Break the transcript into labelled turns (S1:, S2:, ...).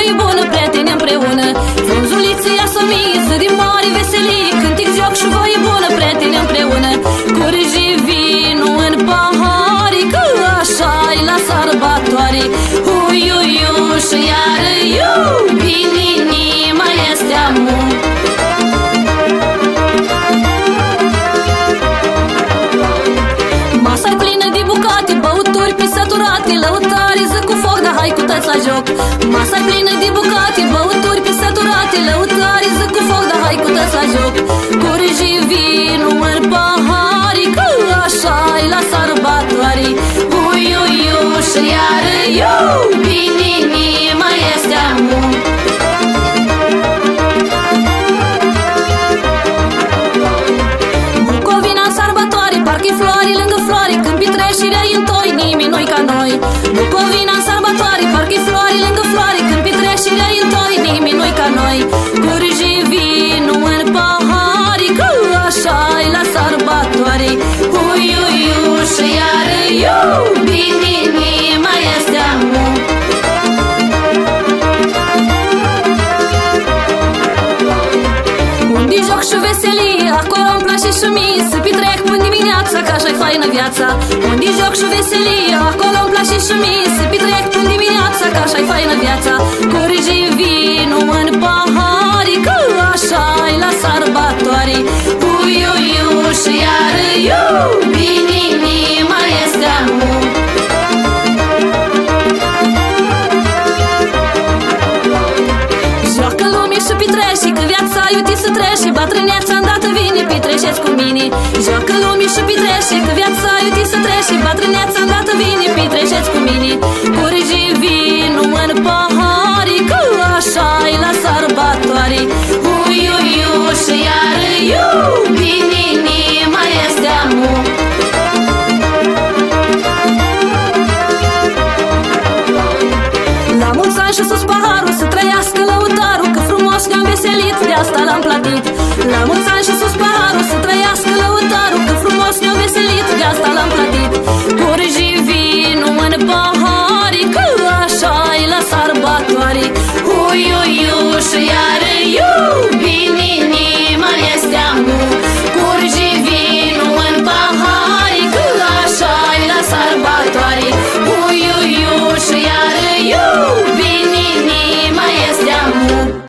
S1: voie bună, prieteni împreună. Frunzuliță ia s-o mie, zi de mare veselie, cântic, joc și voie bună, prieteni împreună. Curge vinul în pahare, că așa-i la sărbătoare. Ui, ui, ui, și iară iu, bine inima este amu. Masa-i plină de bucate, băuturi pisaturate, lăutare, zi cu foc, dar hai cu tăți la joc. Masa-i plină de bucate, băuturi pisaturate, lăutare, zi cu foc, dar hai cu tăți la joc. Curge vinul în pahare, că așa-i la sărbătoare. Ui, ui, ui, și iară iu, bine inima este amu. Bucovina în sărbătoare, parcă-i floare lângă floare, când petrecerea e întoi, nimeni nu-i ca noi. Bucovina în sărbătoare, parcă-i floare lângă floare, când petrecerea e întoi, nimeni nu-i ca noi. Curge vinul în pahare, că așa-i la sărbătoare. Ui, ui, ui, și iară iu, bine inima este amu. Unde joc și veselie, acolo-mi place și mie, să petrec până dimineața, că așa-i faină viața. Unde joc și veselie, acolo-mi place și mie, să petrec până dimineața, că așa-i faină viața. Curge vinul în pahare, că așa-i la sărbătoare. Ui, ui, ui, și iară iu, bine inima este amu. Joacă lumea și petrece, că viața iute să trece, bătrâneața îndată vine, petreceți cu mine. Joacă lumea și petrece, că viața iute să trece, bătrâneața îndată vine, petreceți cu mine. Curge